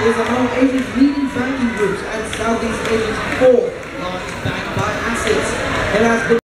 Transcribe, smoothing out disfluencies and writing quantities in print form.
is among Asia's leading banking groups and Southeast Asia's fourth largest bank by assets. It has